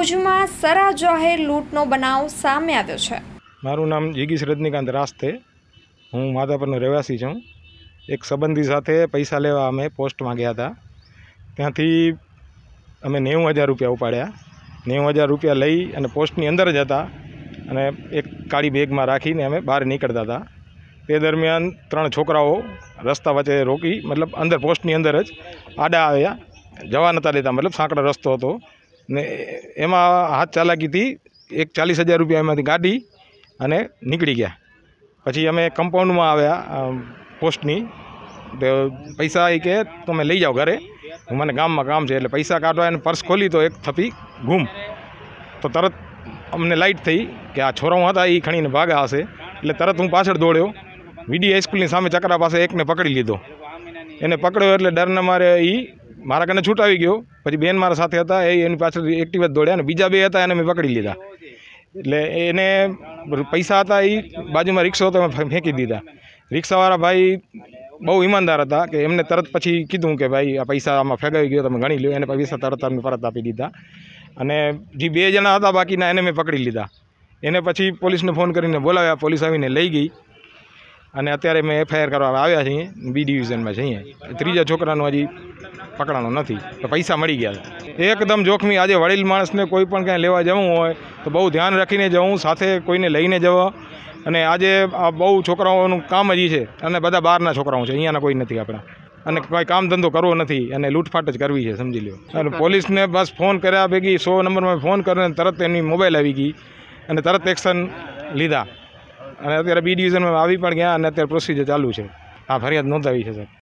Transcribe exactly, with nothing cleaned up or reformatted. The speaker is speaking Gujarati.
ભુજમાં સરા જાહેર લૂંટનો બનાવ સામે આવ્યો છે। મારું નામ જીગીશ રજનીકાંત રાસ્તે, હું માધાપરનો રહેવાસી છું। એક સંબંધી સાથે પૈસા લેવા અમે પોસ્ટમાં ગયા હતા। ત્યાંથી અમે નેવું હજાર રૂપિયા ઉપાડ્યા। નેવું હજાર રૂપિયા લઈ અને પોસ્ટની અંદર જ હતા અને એક કાળી બેગમાં રાખીને અમે બહાર નીકળતા હતા। તે દરમિયાન ત્રણ છોકરાઓ રસ્તા વચ્ચે રોકી, મતલબ અંદર પોસ્ટની અંદર જ આડા આવ્યા, જવા નહોતા દેતા, મતલબ સાંકડો રસ્તો હતો ને એમાં હાથ ચાલાકીથી એક ચાલીસ હજાર રૂપિયા એમાંથી કાઢી અને નીકળી ગયા। પછી અમે કમ્પાઉન્ડમાં આવ્યા પોસ્ટની, તો પૈસા એ કે તમે લઈ જાઓ ઘરે, હું મને ગામમાં કામ છે, એટલે પૈસા કાઢવા અને પર્સ ખોલી તો એક થપી ગુમ। તો તરત અમને લાઇટ થઈ કે આ છોરાઓ હતા એ ખણીને ભાગા હશે, એટલે તરત હું પાછળ દોડ્યો। વીડી હાઈસ્કૂલની સામે ચકરા પાસે એકને પકડી લીધો। એને પકડ્યો એટલે ડરના મારે એ મારા કને છૂટાવી ગયો। પછી બેન મારા સાથે હતા, એ એની પાછળ એક્ટિવા દોડ્યા અને બીજા બે હતા એને મેં પકડી લીધા। એટલે એને પૈસા હતા એ બાજુમાં રિક્ષા હતો, અમે ફેંકી દીધા। રિક્ષાવાળા ભાઈ બહુ ઈમાનદાર હતા કે એમને તરત પછી કીધું કે ભાઈ આ પૈસા આમાં ફેંકાઈ ગયો, તમે ગણી લો। એને પૈસા તરત અમને પરત આપી દીધા અને જે બે જણા હતા બાકીના એને મેં પકડી લીધા। એને પછી પોલીસને ફોન કરીને બોલાવ્યા, પોલીસ આવીને લઈ ગઈ અને અત્યારે મેં એફઆઈઆર કરવા આવ્યા છીએ, બી ડિવિઝનમાં છીએ। ત્રીજા છોકરાનું હજી પકડાનો નથી, તો પૈસા મળી ગયા છે। એકદમ જોખમી। આજે વડીલ માણસને કોઈ પણ ક્યાંય લેવા જવું હોય તો બહુ ધ્યાન રાખીને જવું, સાથે કોઈને લઈને જવા। અને આજે આ બહુ છોકરાઓનું કામ હજી છે અને બધા બહારના છોકરાઓ છે, અહીંયાના કોઈ નથી આપણા, અને કોઈ કામ ધંધો કરવો નથી અને લૂંટફાટ જ કરવી છે, સમજી લો। અને પોલીસને બસ ફોન કર્યા ભેગી સો નંબરમાં ફોન કરીને તરત એની મોબાઈલ આવી ગઈ અને તરત એક્શન લીધા અને અત્યારે બી ડિવિઝનમાં આવી પણ ગયા અને અત્યારે પ્રોસિજર ચાલુ છે। આ ફરિયાદ નોંધાવી છે સર।